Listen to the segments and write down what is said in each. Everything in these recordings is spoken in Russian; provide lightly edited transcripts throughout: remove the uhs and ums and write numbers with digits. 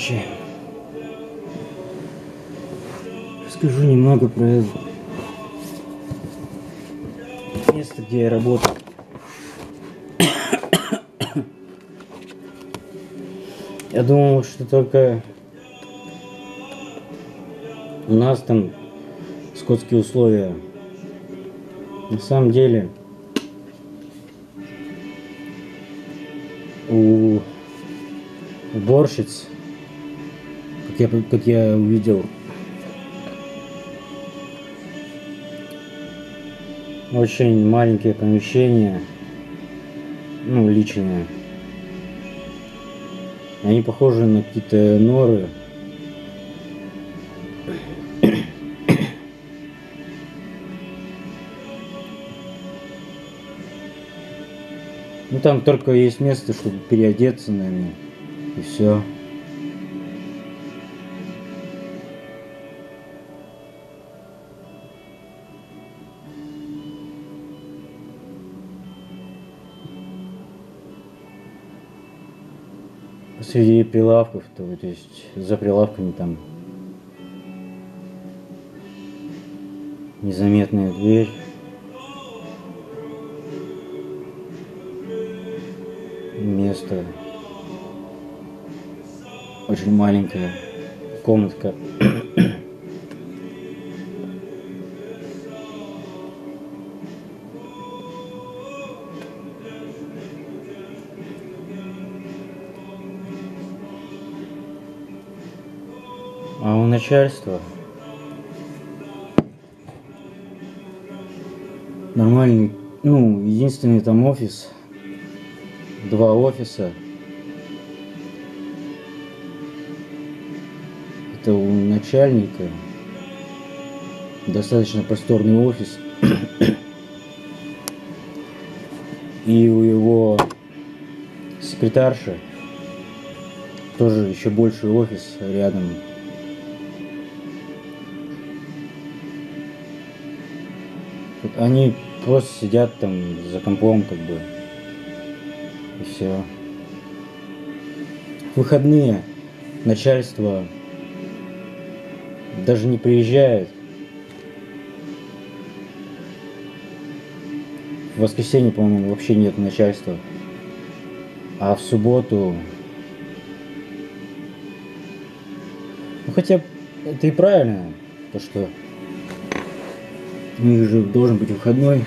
Короче, расскажу немного про место, где я работаю. Я думал, что только у нас там скотские условия. На самом деле у уборщиц, как я увидел, очень маленькие помещения, ну, личные. Они похожи на какие-то норы. Ну, там только есть место, чтобы переодеться, наверное, и все. Среди прилавков, то есть за прилавками там незаметная дверь. Место очень маленькая комнатка. А у начальства нормальный, ну, единственный там офис, 2 офиса. Это у начальника достаточно просторный офис. И у его секретарши тоже еще больший офис рядом. Они просто сидят там за компом, как бы, и все. В выходные начальство даже не приезжает. В воскресенье, по-моему, вообще нет начальства. А в субботу... Ну, хотя это и правильно, то что у них же должен быть выходной.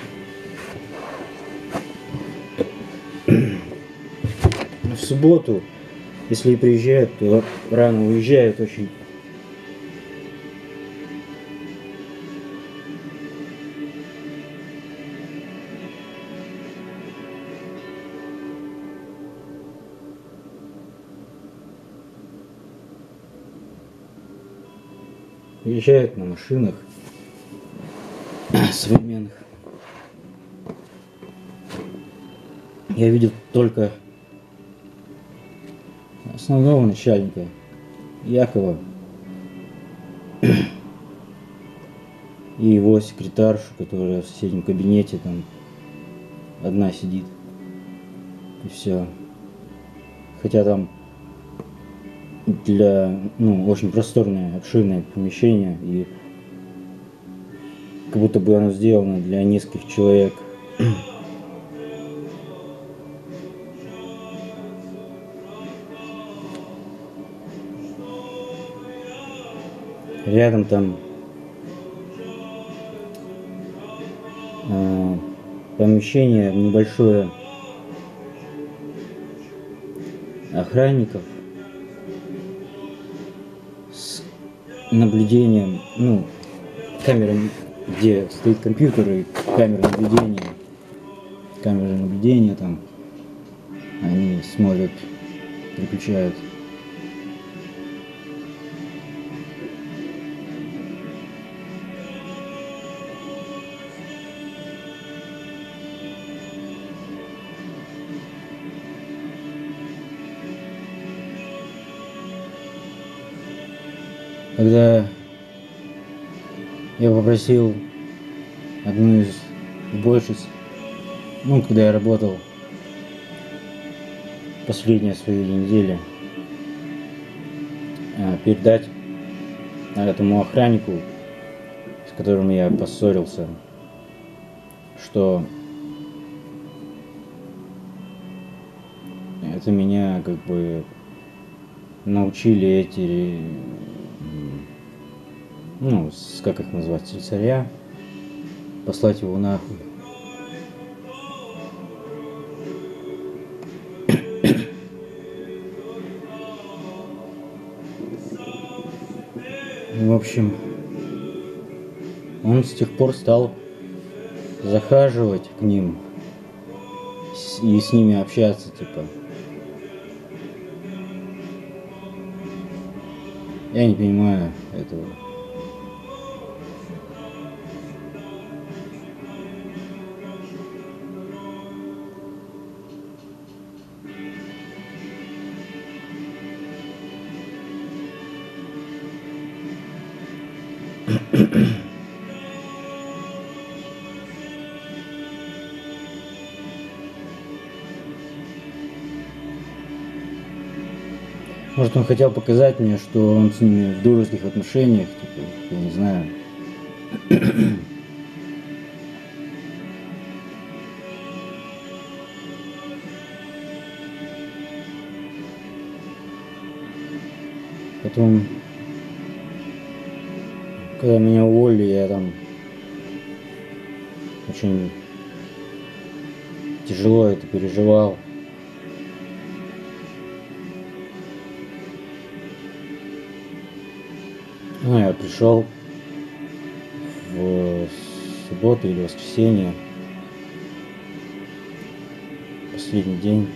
Но в субботу, если и приезжают, то рано уезжают очень. Уезжают на машинах современных. Я видел только основного начальника, Якова, и его секретаршу, которая в соседнем кабинете там одна сидит. И все. Хотя там очень просторное, обширное помещение, и как будто бы оно сделано для нескольких человек. Рядом там помещение небольшое охранников с наблюдением, камерами, где стоит компьютер и камеры наблюдения там, они смотрят, переключают. Когда я попросил одну из уборщиц, когда я работал последние свои недели, передать этому охраннику, с которым я поссорился, что это меня как бы научили эти, ну, как их назвать, слесаря, послать его нахуй. В общем, он с тех пор стал захаживать к ним и с ними общаться, типа. Я не понимаю этого. Может, он хотел показать мне, что он с ними в дружеских отношениях, типа, я не знаю. Потом, когда меня уволили, я там очень тяжело это переживал. Ну, я пришел в субботу или воскресенье, последний день.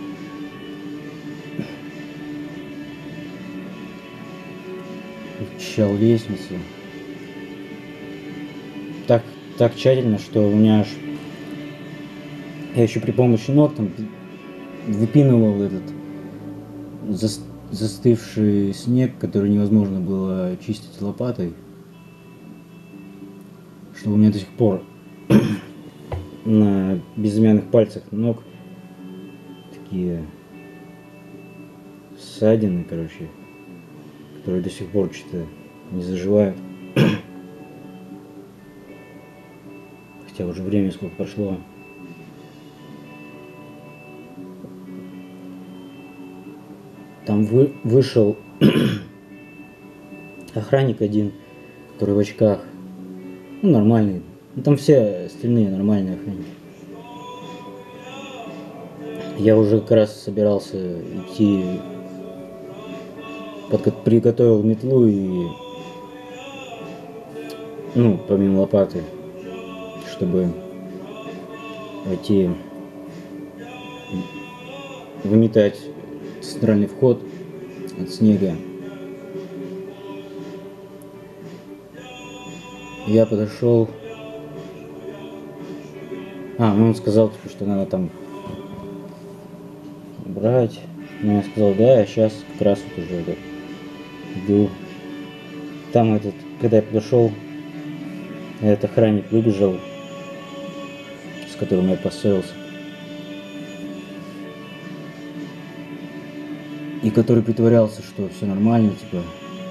Очищал лестницу. Так тщательно, что у меня аж... Я еще при помощи ног там выпинывал этот застывший снег, который невозможно было чистить лопатой. Что у меня до сих пор на безымянных пальцах ног такие ссадины, короче, которые до сих пор что-то не заживают. Хотя уже время сколько прошло. Там вышел охранник один, который в очках. Ну, нормальный. Ну, там все остальные нормальные охранники. Я уже как раз собирался идти, приготовил метлу и, ну, помимо лопаты, чтобы пойти выметать центральный вход от снега. Я подошел. Ну он сказал, что надо там брать. Ну, я сказал, да, я сейчас как раз вот уже иду. Там когда я подошел, этот охранник выбежал, с которым я поссорился. И который притворялся, что все нормально, типа.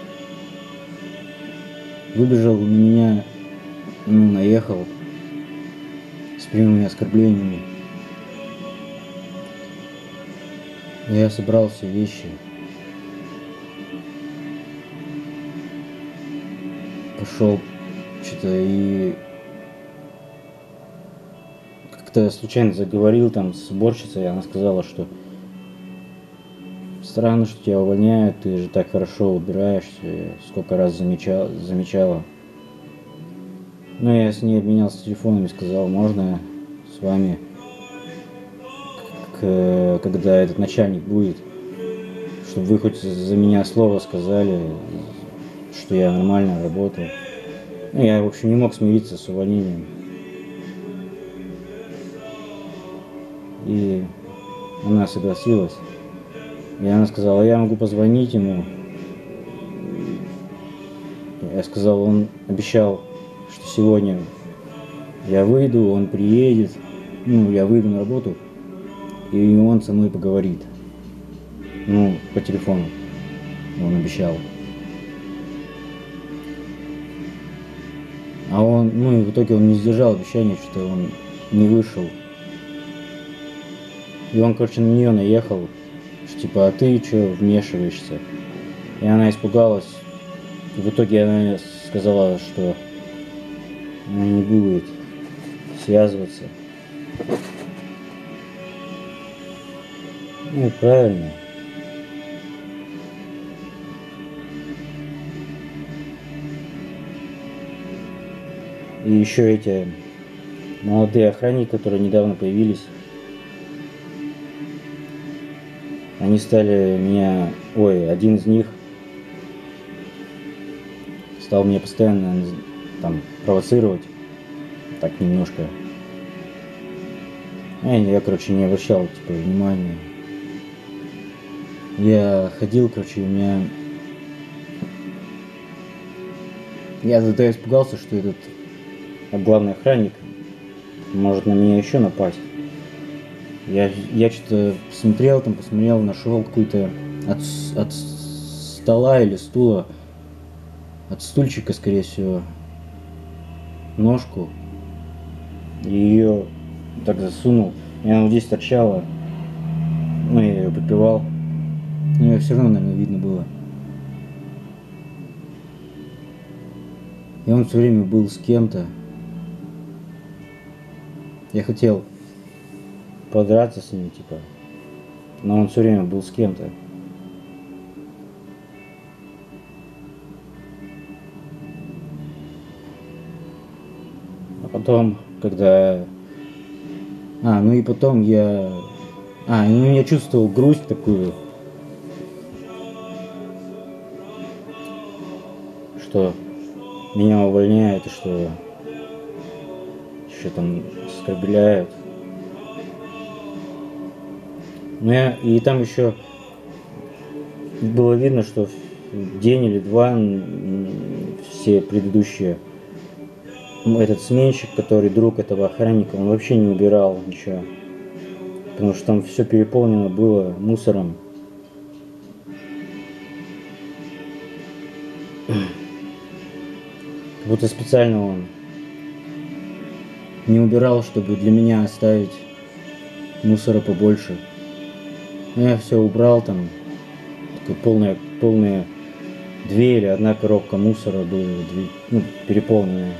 Выбежал на меня, ну, наехал с прямыми оскорблениями. Я собрал все вещи. Пошел что-то и как-то случайно заговорил там с уборщицей, и она сказала, что странно, что тебя увольняют, ты же так хорошо убираешься, я сколько раз замечала. Ну, я с ней обменялся телефоном и сказал, можно я с вами, когда этот начальник будет, чтобы вы хоть за меня слово сказали, что я нормально работаю. Ну, я, в общем, не мог смириться с увольнением. И она согласилась. И она сказала, я могу позвонить ему. Я сказал, он обещал, что сегодня я выйду, он приедет. Ну, я выйду на работу, и он со мной поговорит. Ну, по телефону. он обещал. А он, ну и в итоге он не сдержал обещания, что он не вышел. И он, короче, на нее наехал, что типа, а ты что вмешиваешься? И она испугалась. И в итоге она сказала, что она не будет связываться. Ну, правильно. И еще эти молодые охранники, которые недавно появились, они стали меня... Ой, один из них стал меня постоянно там провоцировать. Так немножко. Я, короче, не обращал, типа, внимания. Я ходил, короче, у меня... Я тогда испугался, что этот главный охранник может на меня еще напасть. Я что-то посмотрел, нашел какую-то от стола или стула, от стульчика, скорее всего, ножку. И ее так засунул. И она вот здесь торчала. Ну, я ее попивал. Но ее все равно, наверное, видно было. И он все время был с кем-то. Я хотел подраться с ним, типа. Но он все время был с кем-то. А потом, когда... ну и потом я... я чувствовал грусть такую. Что меня увольняют и что еще там оскорбляют. И там еще было видно, что день или два все предыдущие, этот сменщик, который друг этого охранника, он вообще не убирал ничего, потому что там все переполнено было мусором. Как будто специально он не убирал, чтобы для меня оставить мусора побольше. Я все убрал, там такая полная 2 или 1 коробка мусора была, переполненная.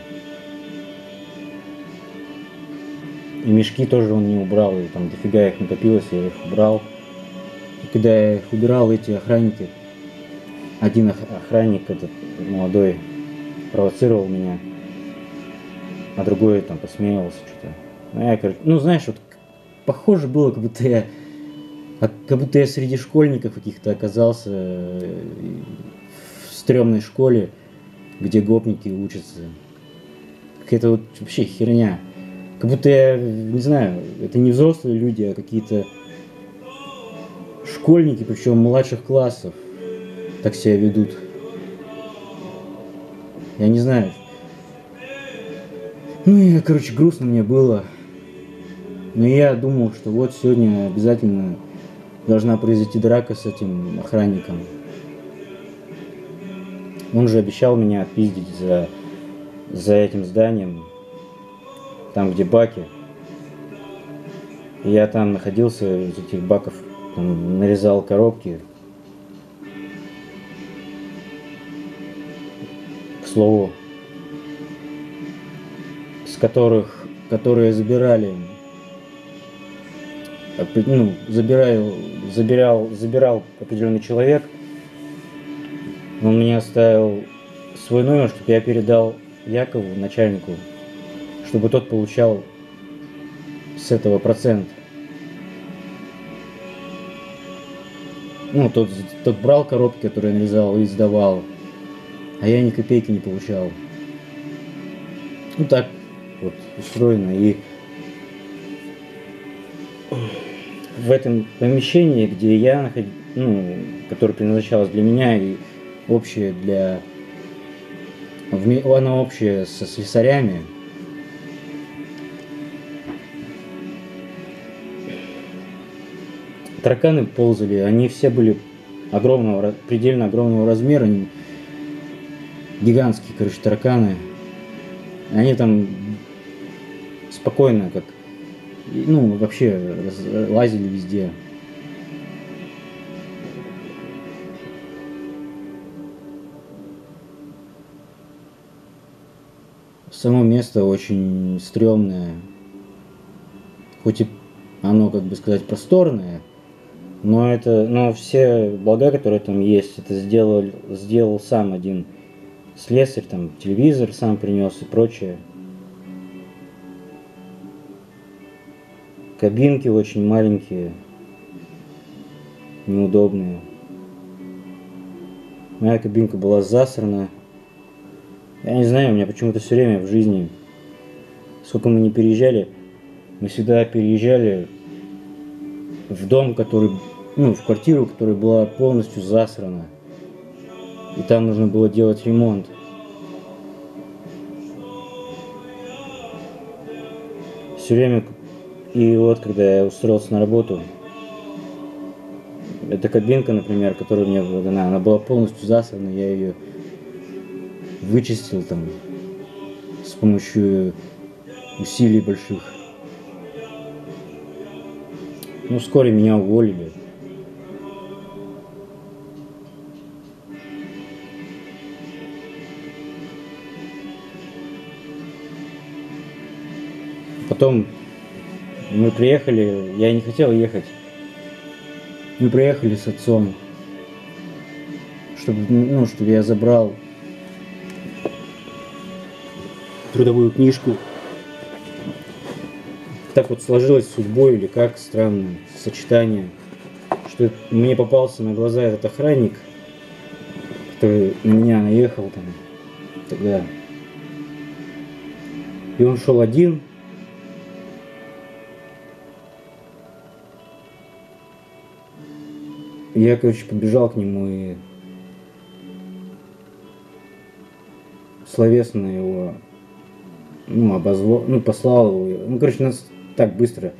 И мешки тоже он не убрал, и там дофига их накопилось, я их убрал. И когда я их убирал, эти охранники, один охранник, этот молодой, провоцировал меня, а другой там посмеивался что-то. Знаешь, вот похоже было, как будто я среди школьников каких-то оказался в стрёмной школе, где гопники учатся. Какая-то вот вообще херня. Как будто я, не знаю, это не взрослые люди, а какие-то школьники, причем младших классов, так себя ведут. Я не знаю. Грустно мне было. Но я думал, что вот сегодня обязательно должна произойти драка с этим охранником. Он же обещал меня отпиздить за этим зданием, там где баки. И я там находился, из этих баков там, нарезал коробки. К слову, которые забирал определенный человек. Он мне оставил свой номер, чтобы я передал Якову, начальнику, чтобы тот получал с этого процент. Тот брал коробки, которые я нарезал, и сдавал, а я ни копейки не получал. Так вот устроено. И в этом помещении, где я находился, которое предназначалось для меня и общее оно общее со слесарями. Тараканы ползали, они все были предельно огромного размера, гигантские, короче, тараканы. Они там спокойно, как, ну, вообще лазили везде. Само место очень стрёмное. Хоть и оно, как бы сказать, просторное, но все блага, которые там есть, это сделал сам один слесарь, там телевизор сам принес и прочее. Кабинки очень маленькие, неудобные. Моя кабинка была засрана. Я не знаю, у меня почему-то все время в жизни, сколько мы не переезжали, мы всегда переезжали в дом, в квартиру, которая была полностью засрана. И там нужно было делать ремонт. Все время. И вот, когда я устроился на работу, эта кабинка, например, которая мне была дана, она была полностью засрана, я ее вычистил там с помощью усилий больших. Ну, вскоре меня уволили. Потом мы приехали, я не хотел ехать. Мы приехали с отцом, чтобы я забрал трудовую книжку. Так вот сложилось судьбой, или как, странное сочетание, что мне попался на глаза этот охранник, который на меня наехал там тогда. И он шел один. Я, короче, побежал к нему и словесно его, обозвал, послал его. Короче, нас так быстро,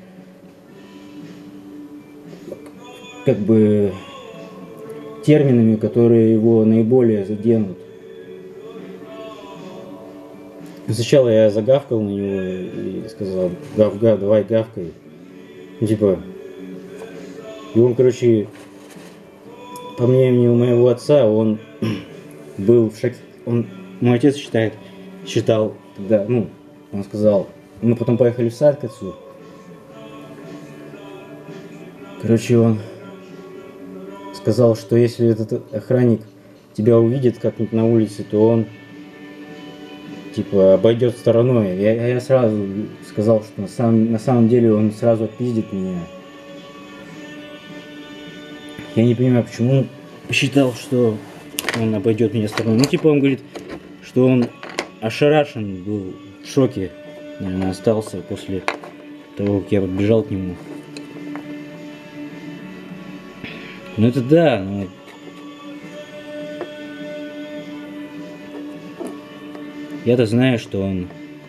как бы, терминами, которые его наиболее заденут. Сначала я загавкал на него и сказал: гав-гав, давай гавкай. И он, короче, по мнению моего отца, он был в шоке. Мой отец считал тогда, он сказал, мы потом поехали в сад к отцу. Короче, он сказал, что если этот охранник тебя увидит как-нибудь на улице, то он обойдет стороной. Я сразу сказал, что на самом деле он сразу отпиздит меня. Я не понимаю, почему он посчитал, что он обойдет меня стороной. Он говорит, что он ошарашен был, в шоке, наверное, остался после того, как я подбежал к нему. Это да, но... Я-то знаю, что у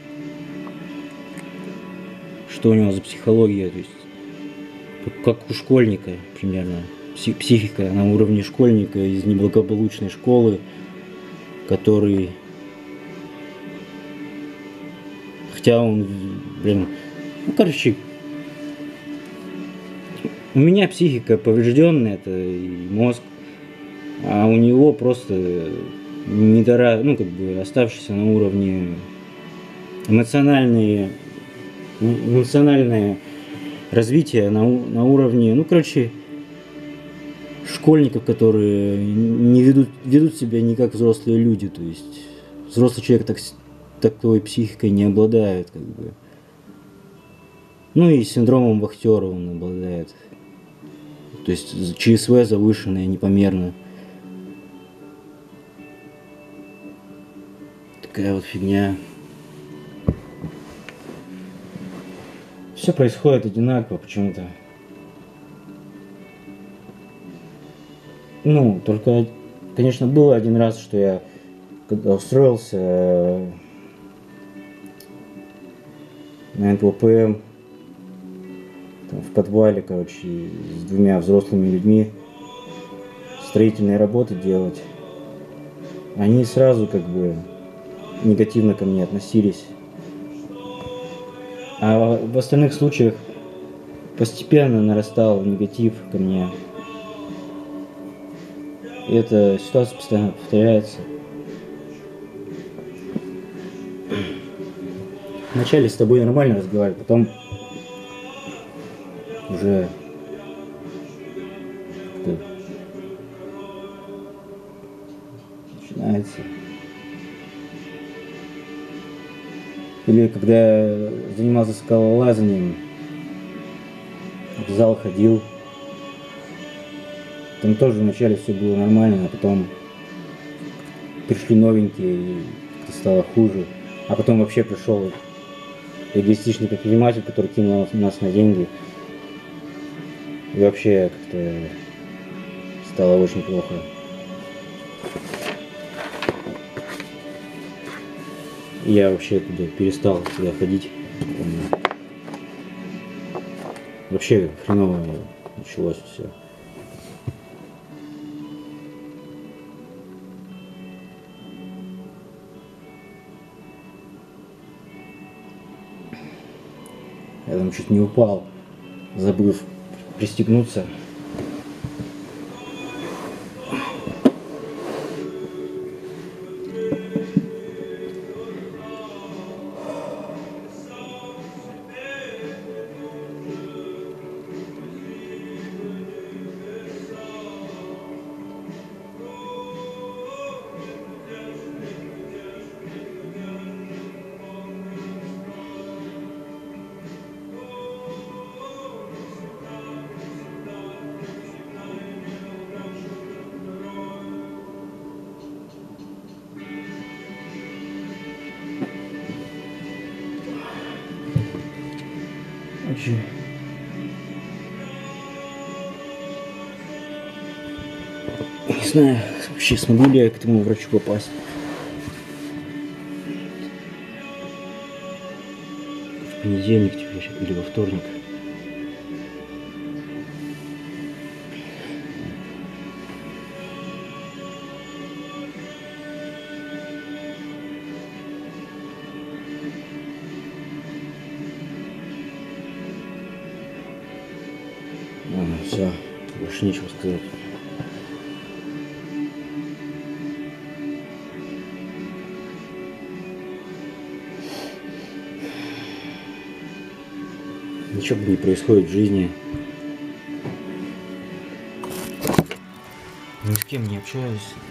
него за психология, то есть как у школьника примерно. Психика на уровне школьника из неблагополучной школы, который, хотя он, у меня психика поврежденная, это и мозг, а у него просто оставшийся на уровне эмоциональное развитие на уровне, школьников, которые не ведут себя не как взрослые люди, то есть взрослый человек такой психикой не обладает, как бы. И синдромом вахтера он обладает. То есть ЧСВ завышенное непомерно. Такая вот фигня. Все происходит одинаково почему-то. Только, конечно, было один раз, что я, когда устроился на НПОПМ, там, в подвале, с двумя взрослыми людьми, строительные работы делать, они сразу как бы негативно ко мне относились. А в остальных случаях постепенно нарастал негатив ко мне. И эта ситуация постоянно повторяется. Вначале с тобой нормально разговаривать, потом уже как-то начинается. Или когда я занимался скалолазанием, в зал ходил, там тоже вначале все было нормально, а потом пришли новенькие, и как-то стало хуже. А потом вообще пришел эгоистичный предприниматель, который кинул нас на деньги. И вообще как-то стало очень плохо. И я вообще туда перестал туда ходить. Вообще хреново началось все. Я там чуть не упал, забыв пристегнуться. Не знаю, вообще смогу ли я к этому врачу попасть. В понедельник теперь или во вторник. Все, больше нечего сказать. Ничего не происходит в жизни. Ни с кем не общаюсь.